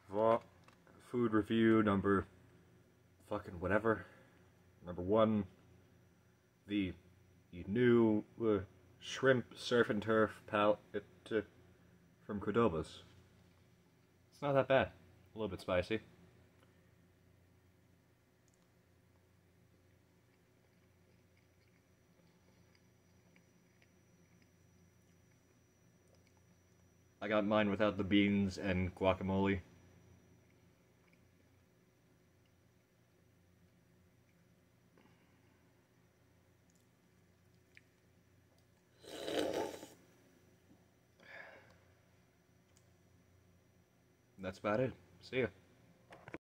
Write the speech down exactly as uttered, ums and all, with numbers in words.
Va food review number fucking whatever. Number one, the, the new uh, shrimp surf and turf palette uh, from Qdoba's. It's not that bad. A little bit spicy. I got mine without the beans and guacamole. That's about it. See ya.